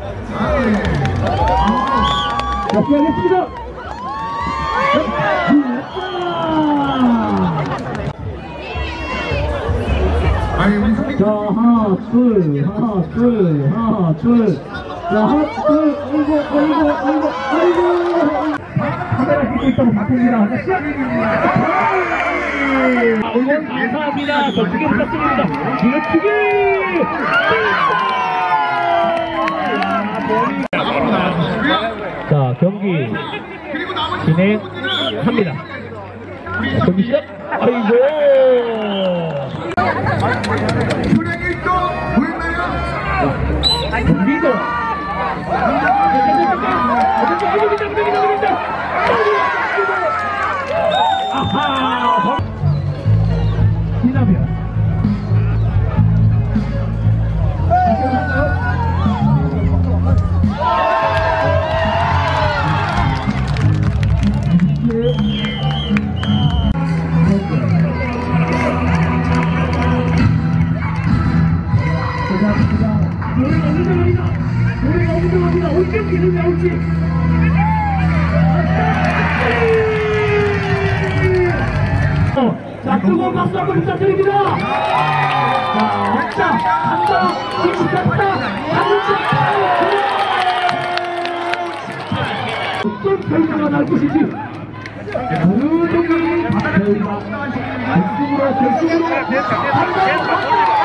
시작하겠습니다. 자, 하나, 둘. 자, 하나, 둘. 아이고. 카메라 찍고 있다고 바쁩니다. 자, 시작입니다. 응원 감사합니다. 저쪽에 부탁드립니다. 뒤치기! 자, 경기 진행합니다. 경기 시작! 아이고! 경기도! 아하! 이나면 노래가 언제 기름이 나올지 자, 뜨거운 박수 한번 부탁드립니다. 자, 간다, 익숙했다, 어떤 결과가 날 것인지 모든 분이 박수와 결승으로 간다.